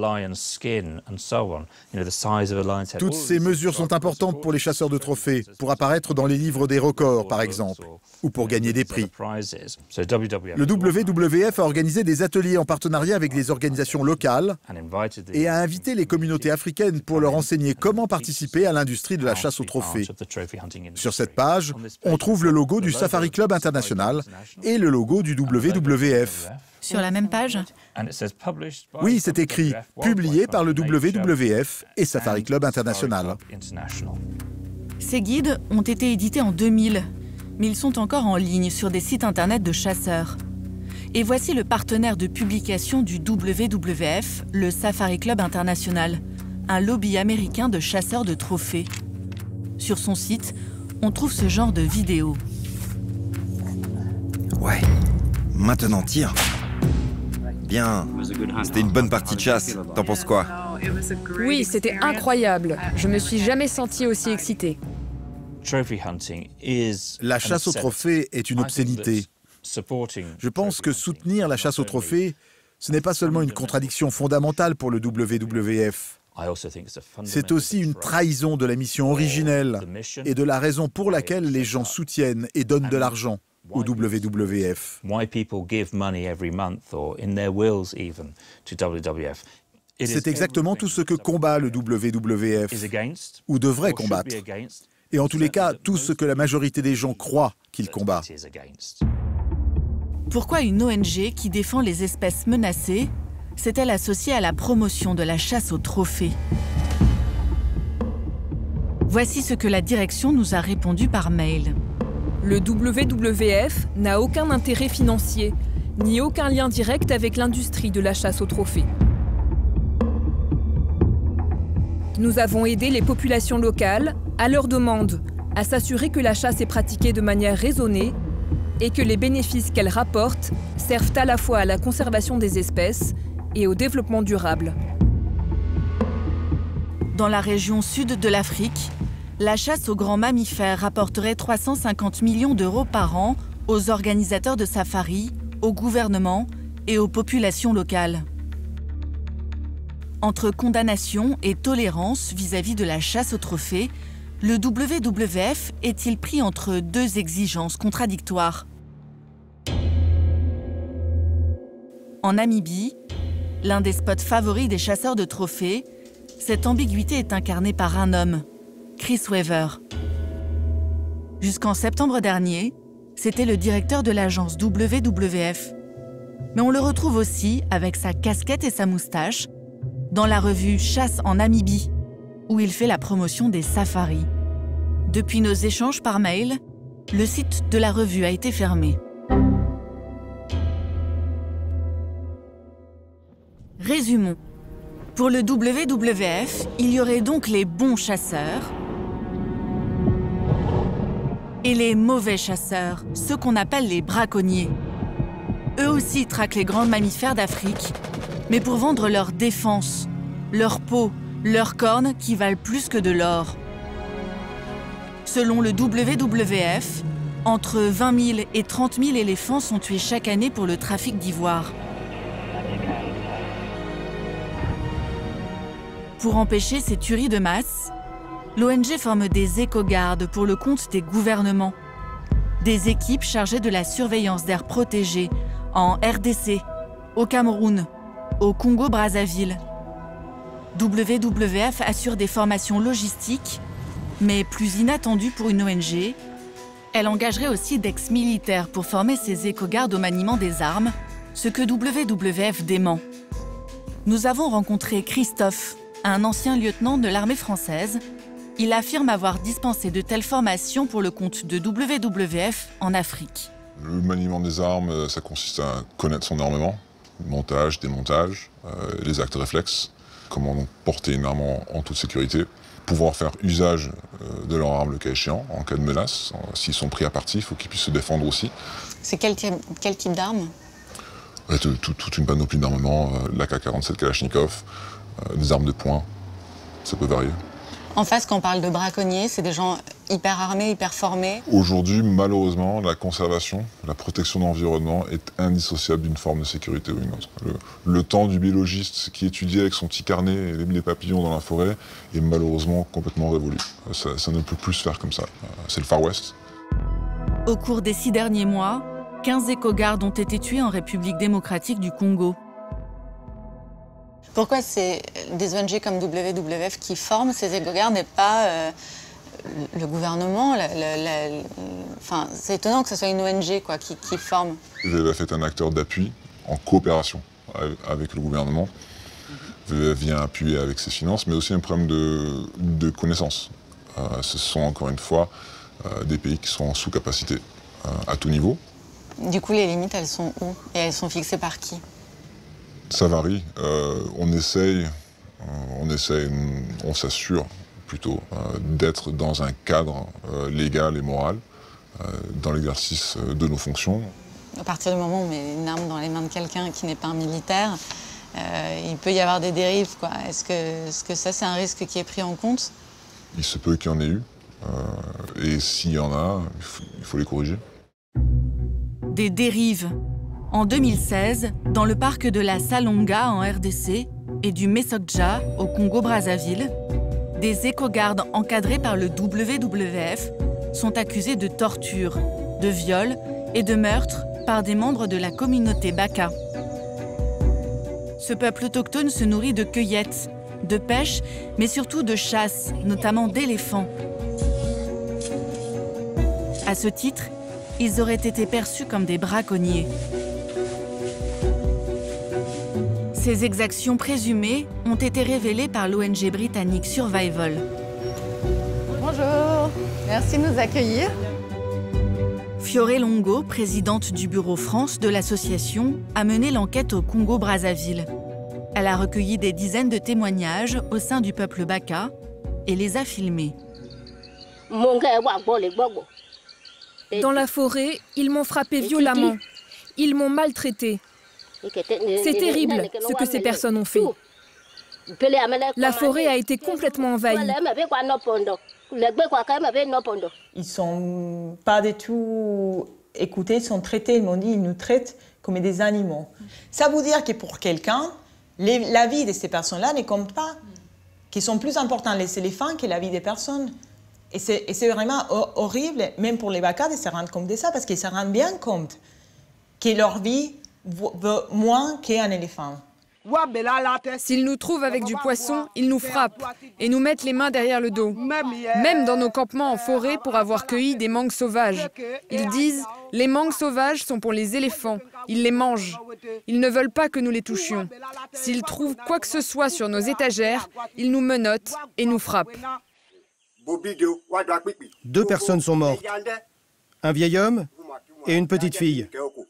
Toutes ces mesures sont importantes pour les chasseurs de trophées, pour apparaître dans les livres des records, par exemple, ou pour gagner des prix. Le W W F a organisé des ateliers en partenariat avec des organisations locales et a invité les communautés africaines pour leur enseigner comment participer à l'industrie de la chasse aux trophées. Sur cette page, on trouve le logo du Safari Club International et le logo du W W F. Sur la même page? Oui, c'est écrit « Publié par le W W F et Safari Club International ». Ces guides ont été édités en deux mille, mais ils sont encore en ligne sur des sites internet de chasseurs. Et voici le partenaire de publication du W W F, le Safari Club International, un lobby américain de chasseurs de trophées. Sur son site, on trouve ce genre de vidéos. Ouais, maintenant tire. Bien, c'était une bonne partie de chasse. T'en penses quoi? Oui, c'était incroyable. Je me suis jamais senti aussi excité. La chasse aux trophées est une obscénité. Je pense que soutenir la chasse aux trophées, ce n'est pas seulement une contradiction fondamentale pour le W W F. C'est aussi une trahison de la mission originelle et de la raison pour laquelle les gens soutiennent et donnent de l'argent au W W F. C'est exactement tout ce que combat le W W F, ou devrait combattre. Et en tous les cas, tout ce que la majorité des gens croient qu'il combat. Pourquoi une O N G qui défend les espèces menacées s'est-elle associée à la promotion de la chasse aux trophées? Voici ce que la direction nous a répondu par mail. Le W W F n'a aucun intérêt financier, ni aucun lien direct avec l'industrie de la chasse aux trophées. Nous avons aidé les populations locales, à leur demande, à s'assurer que la chasse est pratiquée de manière raisonnée et que les bénéfices qu'elle rapporte servent à la fois à la conservation des espèces et au développement durable. Dans la région sud de l'Afrique, la chasse aux grands mammifères rapporterait trois cent cinquante millions d'euros par an aux organisateurs de safaris, au gouvernement et aux populations locales. Entre condamnation et tolérance vis-à-vis de la chasse aux trophées, le W W F est-il pris entre deux exigences contradictoires? En Namibie, l'un des spots favoris des chasseurs de trophées, cette ambiguïté est incarnée par un homme, Chris Weaver. Jusqu'en septembre dernier, c'était le directeur de l'agence W W F. Mais on le retrouve aussi, avec sa casquette et sa moustache, dans la revue Chasse en Namibie, où il fait la promotion des safaris. Depuis nos échanges par mail, le site de la revue a été fermé. Résumons. Pour le W W F, il y aurait donc les bons chasseurs et les mauvais chasseurs, ceux qu'on appelle les braconniers. Eux aussi traquent les grands mammifères d'Afrique, mais pour vendre leur défense, leur peau, leurs cornes qui valent plus que de l'or. Selon le W W F, entre vingt mille et trente mille éléphants sont tués chaque année pour le trafic d'ivoire. Pour empêcher ces tueries de masse, l'O N G forme des éco-gardes pour le compte des gouvernements, des équipes chargées de la surveillance d'aires protégées en R D C, au Cameroun, au Congo-Brazzaville. W W F assure des formations logistiques, mais plus inattendues pour une O N G, Elle engagerait aussi d'ex-militaires pour former ses éco-gardes au maniement des armes, ce que W W F dément. Nous avons rencontré Christophe, un ancien lieutenant de l'armée française. Il affirme avoir dispensé de telles formations pour le compte de W W F en Afrique. Le maniement des armes, ça consiste à connaître son armement, montage, démontage, euh, les actes réflexes, comment donc porter une arme en, en toute sécurité, pouvoir faire usage euh, de leur arme le cas échéant en cas de menace. S'ils sont pris à partie, il faut qu'ils puissent se défendre aussi. C'est quel, quel type d'arme? Ouais, toute, toute une panoplie d'armement, euh, l'A K quarante-sept Kalachnikov, euh, des armes de poing, ça peut varier. En face, quand on parle de braconniers, c'est des gens hyper armés, hyper formés. Aujourd'hui, malheureusement, la conservation, la protection de l'environnement est indissociable d'une forme de sécurité ou une autre. Le, le temps du biologiste qui étudie avec son petit carnet les, les papillons dans la forêt est malheureusement complètement révolu. Ça, ça ne peut plus se faire comme ça. C'est le Far West. Au cours des six derniers mois, quinze éco-gardes ont été tués en République démocratique du Congo. Pourquoi c'est des O N G comme W W F qui forment ces éco-gardes et pas euh, le gouvernement? la, la, la, enfin, c'est étonnant que ce soit une O N G quoi, qui, qui forme. W W F est un acteur d'appui en coopération avec le gouvernement. W W F vient appuyer avec ses finances, mais aussi un problème de, de connaissances. Euh, ce sont encore une fois euh, des pays qui sont en sous-capacité euh, à tout niveau. Du coup, les limites, elles sont où? Et elles sont fixées par qui? Ça varie. Euh, on essaye, euh, on essaye, on s'assure plutôt euh, d'être dans un cadre euh, légal et moral euh, dans l'exercice de nos fonctions. À partir du moment où on met une arme dans les mains de quelqu'un qui n'est pas un militaire, euh, il peut y avoir des dérives, quoi. Est-ce que, est-ce que ça, c'est un risque qui est pris en compte? Il se peut qu'il y en ait eu. Euh, et s'il y en a, il faut, il faut les corriger. Des dérives. En deux mille seize, dans le parc de la Salonga en R D C et du Mesokdja au Congo-Brazzaville, des éco-gardes encadrés par le W W F sont accusés de torture, de viol et de meurtre par des membres de la communauté Baka. Ce peuple autochtone se nourrit de cueillettes, de pêche, mais surtout de chasse, notamment d'éléphants. À ce titre, ils auraient été perçus comme des braconniers. Ces exactions présumées ont été révélées par l'O N G britannique Survival. Bonjour, merci de nous accueillir. Fiore Longo, présidente du bureau France de l'association, a mené l'enquête au Congo-Brazzaville. Elle a recueilli des dizaines de témoignages au sein du peuple Baka et les a filmés. Dans la forêt, ils m'ont frappé violemment. Ils m'ont maltraité. C'est terrible ce que ces personnes ont fait. La forêt a été complètement envahie. Ils ne sont pas du tout écoutés, ils sont traités, ils m'ont dit, ils nous traitent comme des animaux. Ça veut dire que pour quelqu'un, la vie de ces personnes-là ne compte pas, qu'ils sont plus importants les éléphants que la vie des personnes. Et c'est vraiment horrible, même pour les Baka, de se rendre compte de ça, parce qu'ils se rendent bien compte que leur vie vaut moins qu'un éléphant. S'ils nous trouvent avec du poisson, ils nous frappent et nous mettent les mains derrière le dos. Même dans nos campements en forêt pour avoir cueilli des mangues sauvages. Ils disent « les mangues sauvages sont pour les éléphants, ils les mangent. Ils ne veulent pas que nous les touchions. S'ils trouvent quoi que ce soit sur nos étagères, ils nous menottent et nous frappent. » Deux personnes sont mortes. Un vieil homme et une petite fille.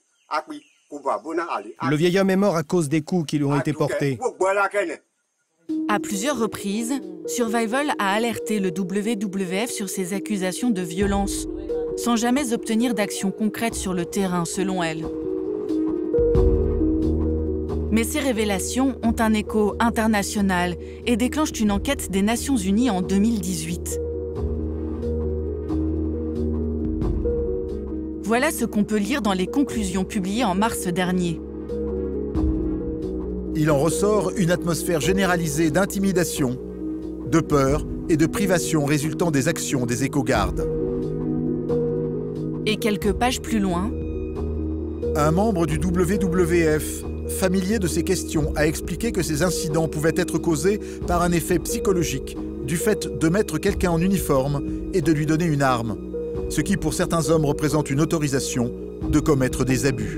Le vieil homme est mort à cause des coups qui lui ont été portés. À plusieurs reprises, Survival a alerté le W W F sur ces accusations de violence, sans jamais obtenir d'action concrète sur le terrain, selon elle. Mais ces révélations ont un écho international et déclenchent une enquête des Nations Unies en deux mille dix-huit. Voilà ce qu'on peut lire dans les conclusions publiées en mars dernier. Il en ressort une atmosphère généralisée d'intimidation, de peur et de privation résultant des actions des éco-gardes. Et quelques pages plus loin, un membre du W W F, familier de ces questions, a expliqué que ces incidents pouvaient être causés par un effet psychologique, du fait de mettre quelqu'un en uniforme et de lui donner une arme. ce qui pour certains hommes représente une autorisation de commettre des abus.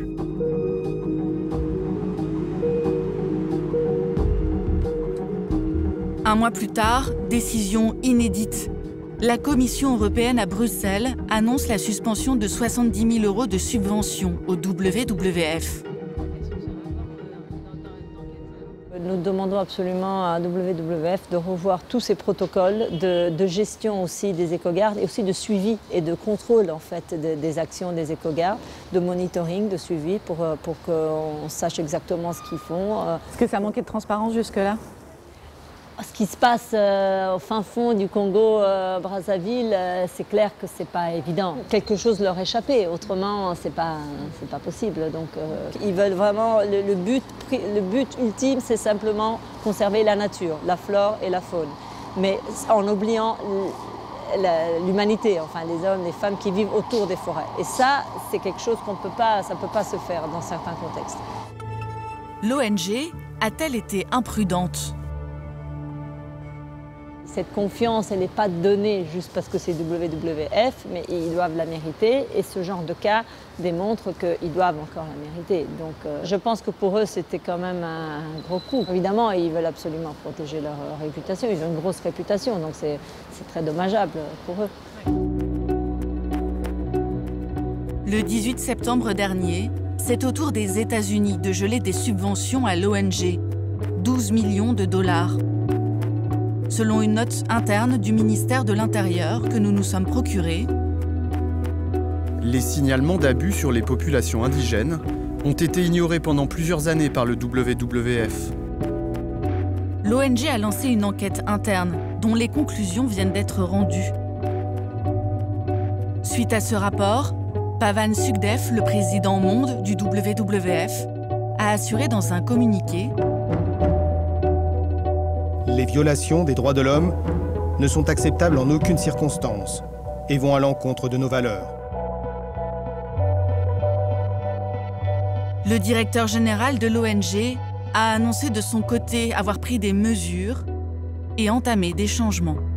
Un mois plus tard, décision inédite. La Commission européenne à Bruxelles annonce la suspension de soixante-dix mille euros de subventions au W W F. Nous demandons absolument à W W F de revoir tous ces protocoles de, de gestion aussi des écogardes et aussi de suivi et de contrôle en fait de, des actions des écogardes, de monitoring, de suivi pour, pour qu'on sache exactement ce qu'ils font. Est-ce que ça manquait de transparence jusque-là ? Ce qui se passe euh, au fin fond du Congo, euh, Brazzaville, euh, c'est clair que c'est pas évident. Quelque chose leur échappait, autrement c'est pas, c'est pas possible. Donc euh, ils veulent vraiment, le, le, but, le but ultime c'est simplement conserver la nature, la flore et la faune. Mais en oubliant l'humanité, enfin les hommes, les femmes qui vivent autour des forêts. Et ça, c'est quelque chose qu'on peut pas, ça peut pas se faire dans certains contextes. L'O N G a-t-elle été imprudente ? Cette confiance, elle n'est pas donnée juste parce que c'est W W F, mais ils doivent la mériter. Et ce genre de cas démontre qu'ils doivent encore la mériter. Donc euh, je pense que pour eux, c'était quand même un, un gros coup. Évidemment, ils veulent absolument protéger leur euh, réputation. Ils ont une grosse réputation, donc c'est très dommageable pour eux. Le dix-huit septembre dernier, c'est au tour des États-Unis de geler des subventions à l'O N G. douze millions de dollars. Selon une note interne du ministère de l'Intérieur que nous nous sommes procurés, les signalements d'abus sur les populations indigènes ont été ignorés pendant plusieurs années par le W W F. L'O N G a lancé une enquête interne dont les conclusions viennent d'être rendues. Suite à ce rapport, Pavan Sukhdev, le président monde du W W F, a assuré dans un communiqué: les violations des droits de l'homme ne sont acceptables en aucune circonstance et vont à l'encontre de nos valeurs. Le directeur général de l'O N G a annoncé de son côté avoir pris des mesures et entamé des changements.